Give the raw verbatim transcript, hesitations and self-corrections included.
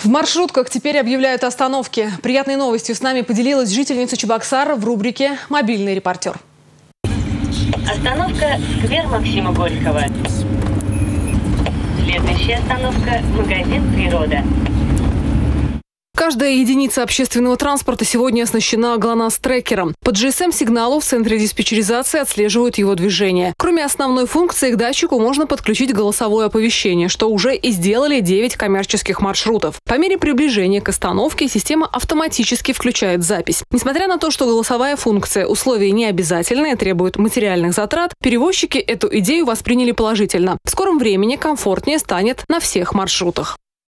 В маршрутках теперь объявляют остановки. Приятной новостью с нами поделилась жительница Чебоксара в рубрике «Мобильный репортер». Остановка «Сквер Максима Горького». Следующая остановка – магазин «Природа». Каждая единица общественного транспорта сегодня оснащена ГЛОНАСС-трекером. По джи эс эм-сигналу в центре диспетчеризации отслеживают его движение. Кроме основной функции, к датчику можно подключить голосовое оповещение, что уже и сделали девять коммерческих маршрутов. По мере приближения к остановке система автоматически включает запись. Несмотря на то, что голосовая функция условие не обязательное, требует материальных затрат, перевозчики эту идею восприняли положительно. В скором времени комфортнее станет на всех маршрутах.